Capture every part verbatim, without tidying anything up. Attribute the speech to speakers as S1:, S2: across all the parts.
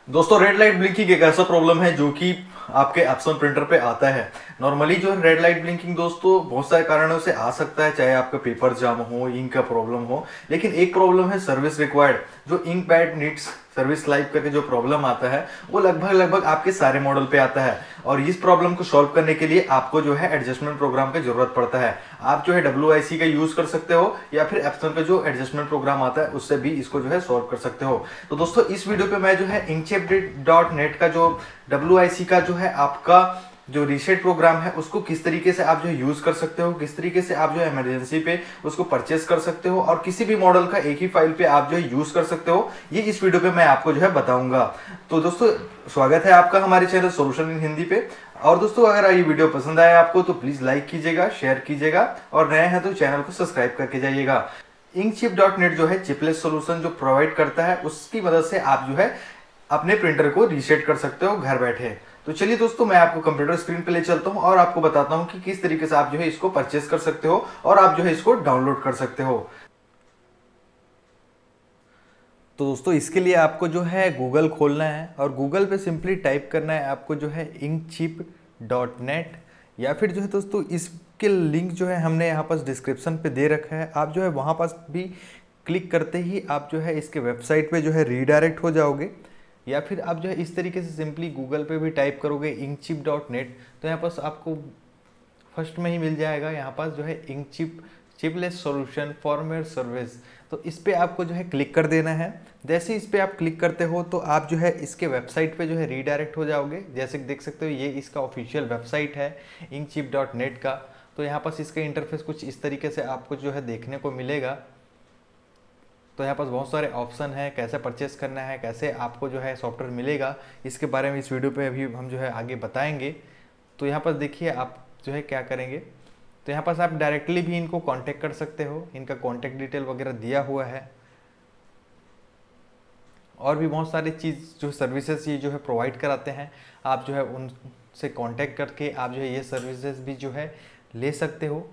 S1: दोस्तों, red light blinking एक ऐसा प्रॉब्लम है जो कि आपके एप्सन प्रिंटर पे आता है। नॉर्मली जो है रेड लाइट ब्लिंकिंग दोस्तों बहुत सारे कारणों से आ सकता है, चाहे आपका पेपर जाम हो, इंक का प्रॉब्लम हो। लेकिन एक प्रॉब्लम है सर्विस रिक्वायर्ड, जो ink pad needs service life करके जो प्रॉब्लम आता है वो लगभग लगभग आपके सारे मॉडल पे आता है। और इस प्रॉब्लम को सॉल्व करने के लिए आपको जो है एडजस्टमेंट प्रोग्राम की जरूरत पड़ता है। आप जो है डब्ल्यू आई सी का यूज कर सकते हो या फिर एप्सन का जो एडजस्टमेंट प्रोग्राम आता है उससे भी इसको जो है सॉल्व कर सकते हो। तो दोस्तों, इस वीडियो पे मैं जो है इंकचेप डॉट नेट का जो डब्ल्यू आई सी का जो है आपका जो रीसेट प्रोग्राम है उसको किस तरीके से आप जो है यूज कर सकते हो, किस तरीके से आप जो है इमरजेंसी पे उसको परचेस कर सकते हो और किसी भी मॉडल का एक ही फाइल पे आप जो है यूज कर सकते हो, ये इस वीडियो पे मैं आपको जो है बताऊंगा। तो दोस्तों, स्वागत है आपका हमारे चैनल सॉल्यूशन इन हिंदी पे। और दोस्तों, अगर ये वीडियो पसंद आया आपको तो प्लीज लाइक कीजिएगा, शेयर कीजिएगा और नए हैं तो चैनल को सब्सक्राइब करके जाइएगा। इंकचिप डॉट नेट जो है चिपलेस सोल्यूशन जो प्रोवाइड करता है, उसकी मदद से आप जो है अपने प्रिंटर को रीसेट कर सकते हो घर बैठे। तो चलिए दोस्तों, मैं आपको कंप्यूटर स्क्रीन पे ले चलता हूँ और आपको बताता हूँ कि किस तरीके से आप जो है इसको परचेस कर सकते हो और आप जो है इसको डाउनलोड कर सकते हो। तो दोस्तों, इसके लिए आपको जो है गूगल खोलना है और गूगल पे सिंपली टाइप करना है आपको जो है इंकचिप डॉट नेट, या फिर जो है दोस्तों इसके लिंक जो है हमने यहाँ पास डिस्क्रिप्शन पे दे रखा है। आप जो है वहाँ पास भी क्लिक करते ही आप जो है इसके वेबसाइट पे जो है रीडायरेक्ट हो जाओगे, या फिर आप जो है इस तरीके से सिंपली गूगल पे भी टाइप करोगे इंकचिप डॉट नेट, तो यहाँ पास आपको फर्स्ट में ही मिल जाएगा। यहाँ पास जो है ink chip chipless solution firmware service, तो इस पे आपको जो है क्लिक कर देना है। जैसे इस पे आप क्लिक करते हो तो आप जो है इसके वेबसाइट पे जो है रीडायरेक्ट हो जाओगे। जैसे देख सकते हो ये इसका ऑफिशियल वेबसाइट है इंकचिप डॉट नेट का। तो यहाँ पास इसका इंटरफेस कुछ इस तरीके से आपको जो है देखने को मिलेगा। तो यहाँ पास बहुत सारे ऑप्शन हैं, कैसे परचेस करना है, कैसे आपको जो है सॉफ्टवेयर मिलेगा, इसके बारे में इस वीडियो पे अभी हम जो है आगे बताएंगे। तो यहाँ पर देखिए आप जो है क्या करेंगे, तो यहाँ पास आप डायरेक्टली भी इनको कांटेक्ट कर सकते हो, इनका कांटेक्ट डिटेल वगैरह दिया हुआ है। और भी बहुत सारी चीज़ जो सर्विसेज ये जो है प्रोवाइड कराते हैं, आप जो है उनसे कांटेक्ट करके आप जो है ये सर्विसेज भी जो है ले सकते हो।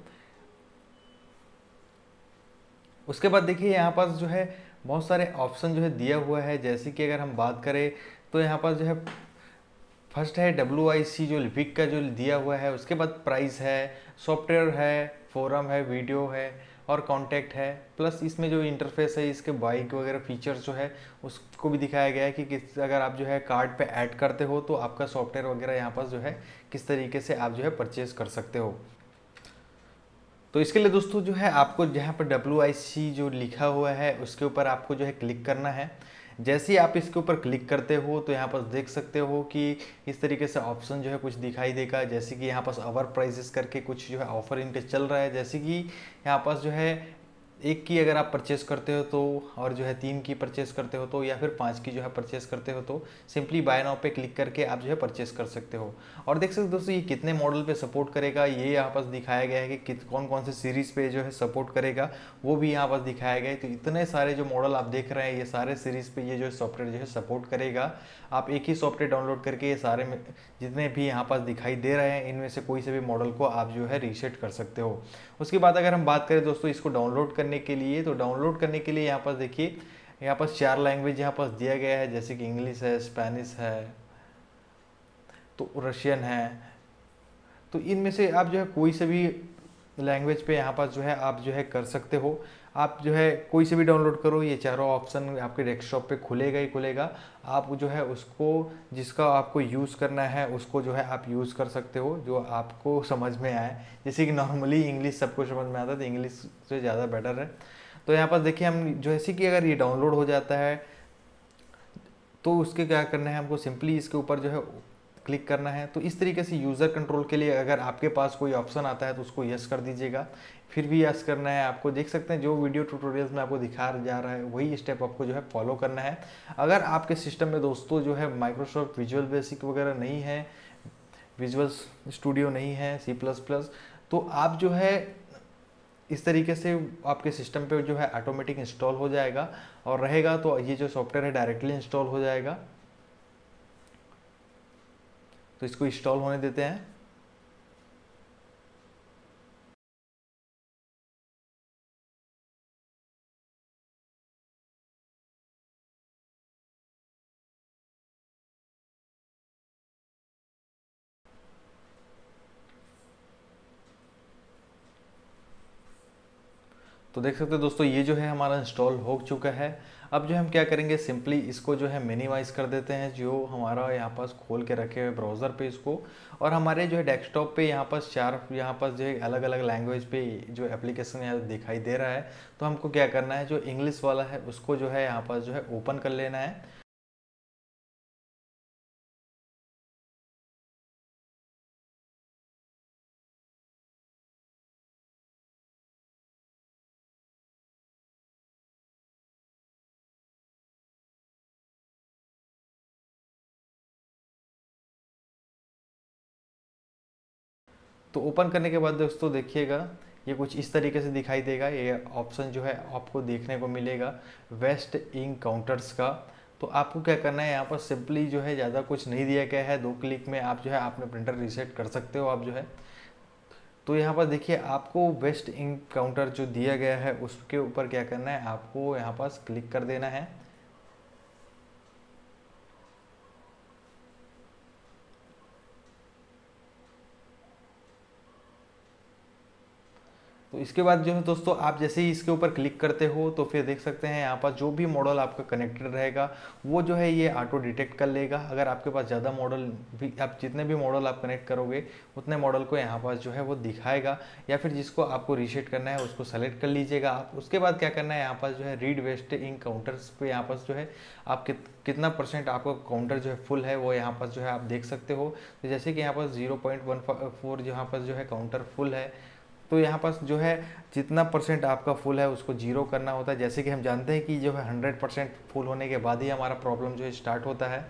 S1: उसके बाद देखिए यहाँ पास जो है बहुत सारे ऑप्शन जो है दिया हुआ है। जैसे कि अगर हम बात करें तो यहाँ पास जो है फर्स्ट है डब्ल्यू आई सी जो लिपिक का जो दिया हुआ है, उसके बाद प्राइस है, सॉफ्टवेयर है, फोरम है, वीडियो है और कॉन्टैक्ट है। प्लस इसमें जो इंटरफेस है इसके बाइक वगैरह फीचर्स जो है उसको भी दिखाया गया है कि किस अगर आप जो है कार्ड पे ऐड करते हो तो आपका सॉफ्टवेयर वगैरह यहाँ पास जो है किस तरीके से आप जो है परचेज कर सकते हो। तो इसके लिए दोस्तों जो है आपको जहाँ पर डब्ल्यू आई सी जो लिखा हुआ है उसके ऊपर आपको जो है क्लिक करना है। जैसे ही आप इसके ऊपर क्लिक करते हो तो यहाँ पर देख सकते हो कि इस तरीके से ऑप्शन जो है कुछ दिखाई देगा। जैसे कि यहाँ पास अवर प्राइजेस करके कुछ जो है ऑफर इनके चल रहा है। जैसे कि यहाँ पास जो है एक की अगर आप परचेस करते हो तो, और जो है तीन की परचेस करते हो तो, या फिर पाँच की जो है परचेस करते हो तो सिंपली बाय नाउ पे क्लिक करके आप जो है परचेस कर सकते हो। और देख सकते हो दोस्तों ये कितने मॉडल पे सपोर्ट करेगा, ये यहाँ पास दिखाया गया है कि कित कौन कौन से सीरीज़ पे जो है सपोर्ट करेगा, वो भी यहाँ पास दिखाया गया है। तो इतने सारे जो मॉडल आप देख रहे हैं ये सारे सीरीज़ पे ये जो सॉफ्टवेयर जो है सपोर्ट करेगा। आप एक ही सॉफ्टवेयर डाउनलोड करके ये सारे में जितने भी यहाँ पास दिखाई दे रहे हैं इनमें से कोई से भी मॉडल को आप जो है रीसेट कर सकते हो। उसके बाद अगर हम बात करें दोस्तों इसको डाउनलोड करने के लिए, तो डाउनलोड करने के लिए यहाँ पास देखिए यहाँ पास चार लैंग्वेज यहाँ पास दिया गया है। जैसे कि इंग्लिश है, स्पेनिश है, तो रशियन है। तो इनमें से आप जो है कोई से भी लैंग्वेज पे यहाँ पास जो है आप जो है कर सकते हो। आप जो है कोई से भी डाउनलोड करो, ये चारों ऑप्शन आपके डेस्कटॉप पे खुलेगा ही खुलेगा। आप जो है उसको जिसका आपको यूज़ करना है उसको जो है आप यूज़ कर सकते हो जो आपको समझ में आए। जैसे कि नॉर्मली इंग्लिश सबको समझ में आता है तो इंग्लिश से ज़्यादा बेटर है। तो यहाँ पर देखिए हम जैसे कि अगर ये डाउनलोड हो जाता है तो उसके क्या करना है, हमको सिंपली इसके ऊपर जो है क्लिक करना है। तो इस तरीके से यूज़र कंट्रोल के लिए अगर आपके पास कोई ऑप्शन आता है तो उसको यस कर दीजिएगा। फिर भी यस करना है आपको। देख सकते हैं जो वीडियो ट्यूटोरियल्स में आपको दिखा जा रहा है वही स्टेप आपको जो है फॉलो करना है। अगर आपके सिस्टम में दोस्तों जो है माइक्रोसॉफ्ट विजुअल बेसिक वगैरह नहीं है, विजुअल स्टूडियो नहीं है, सी प्लस प्लस, तो आप जो है इस तरीके से आपके सिस्टम पे जो है ऑटोमेटिक इंस्टॉल हो जाएगा और रहेगा। तो ये जो सॉफ्टवेयर है डायरेक्टली इंस्टॉल हो जाएगा। तो इसको इंस्टॉल होने देते हैं। तो देख सकते हो दोस्तों, ये जो है हमारा इंस्टॉल हो चुका है। अब जो हम क्या करेंगे, सिंपली इसको जो है मिनिमाइज़ कर देते हैं, जो हमारा यहाँ पास खोल के रखे हुए ब्राउज़र पे इसको। और हमारे जो है डेस्कटॉप पे यहाँ पास चार यहाँ पास जो है अलग अलग लैंग्वेज पे जो एप्लीकेशन यहाँ दिखाई दे रहा है। तो हमको क्या करना है, जो इंग्लिश वाला है उसको जो है यहाँ पास जो है ओपन कर लेना है। तो ओपन करने के बाद दोस्तों देखिएगा, ये कुछ इस तरीके से दिखाई देगा। ये ऑप्शन जो है आपको देखने को मिलेगा वेस्ट इंक काउंटर्स का। तो आपको क्या करना है, यहाँ पर सिंपली जो है ज़्यादा कुछ नहीं दिया गया है, दो क्लिक में आप जो है आपने प्रिंटर रीसेट कर सकते हो आप जो है। तो यहाँ पर देखिए, आपको वेस्ट इंक काउंटर जो दिया गया है उसके ऊपर क्या करना है, आपको यहाँ पास क्लिक कर देना है। तो इसके बाद जो है दोस्तों, आप जैसे ही इसके ऊपर क्लिक करते हो तो फिर देख सकते हैं यहाँ पर जो भी मॉडल आपका कनेक्टेड रहेगा वो जो है ये ऑटो डिटेक्ट कर लेगा। अगर आपके पास ज़्यादा मॉडल भी, आप जितने भी मॉडल आप कनेक्ट करोगे उतने मॉडल को यहाँ पास जो है वो दिखाएगा। या फिर जिसको आपको रीसेट करना है उसको सेलेक्ट कर लीजिएगा आप। उसके बाद क्या करना है, यहाँ पास जो है रीड वेस्ट इंक काउंटर्स पे यहाँ पास जो है आप कित कितना परसेंट आपका काउंटर जो है फुल है वो यहाँ पास जो है आप देख सकते हो। तो जैसे कि यहाँ पास जीरो पॉइंट वन फोर यहाँ पास जो है काउंटर फुल है। तो यहाँ पास जो है जितना परसेंट आपका फुल है उसको जीरो करना होता है। जैसे कि हम जानते हैं कि जो है हंड्रेड परसेंट फुल होने के बाद ही हमारा प्रॉब्लम जो है स्टार्ट होता है।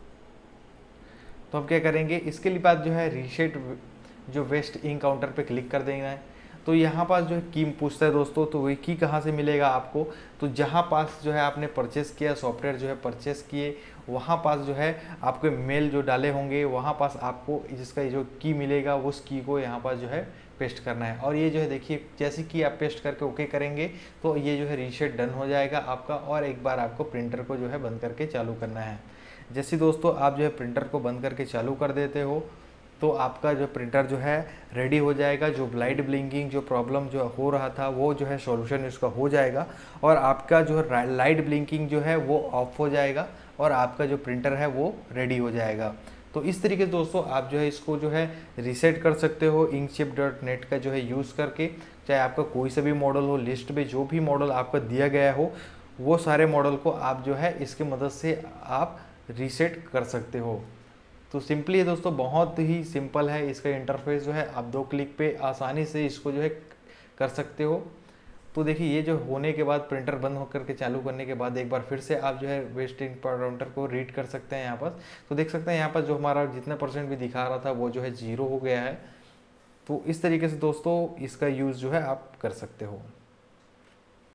S1: तो हम क्या करेंगे, इसके लिए बाद जो है रीसेट जो वेस्ट इंक काउंटर पे क्लिक कर देना है। तो यहाँ पास जो है की पूछता है दोस्तों, तो वही की कहाँ से मिलेगा आपको, तो जहाँ पास जो है आपने परचेस किया, सॉफ्टवेयर जो है परचेस किए, वहाँ पास जो है आपके मेल जो डाले होंगे वहाँ पास आपको जिसका जो की मिलेगा उस की को यहाँ पास जो है पेस्ट करना है। और ये जो है देखिए, जैसे कि आप पेस्ट करके ओके करेंगे तो ये जो है रीसेट डन हो जाएगा आपका। और एक बार आपको प्रिंटर को जो है बंद करके चालू करना है। जैसे दोस्तों आप जो है प्रिंटर को बंद करके चालू कर देते हो तो आपका जो प्रिंटर जो है रेडी हो जाएगा। जो लाइट ब्लिंकिंग जो प्रॉब्लम जो हो रहा था वो जो है सॉल्यूशन इसका हो जाएगा। और आपका जो है लाइट ब्लिंकिंग जो है वो ऑफ हो जाएगा और आपका जो प्रिंटर है वो रेडी हो जाएगा। तो इस तरीके से दोस्तों आप जो है इसको जो है रीसेट कर सकते हो इंकशिप डॉट नेट का जो है यूज़ करके। चाहे आपका कोई सा भी मॉडल हो, लिस्ट में जो भी मॉडल आपका दिया गया हो वो सारे मॉडल को आप जो है इसकी मदद से आप रीसेट कर सकते हो। तो सिंपली है दोस्तों, बहुत ही सिंपल है इसका इंटरफेस जो है, आप दो क्लिक पे आसानी से इसको जो है कर सकते हो। तो देखिए, ये जो होने के बाद प्रिंटर बंद होकर के चालू करने के बाद एक बार फिर से आप जो है वेस्ट इंक काउंटर को रीड कर सकते हैं यहाँ पर। तो देख सकते हैं यहाँ पर जो हमारा जितना परसेंट भी दिखा रहा था वो जो है जीरो हो गया है। तो इस तरीके से दोस्तों इसका यूज़ जो है आप कर सकते हो।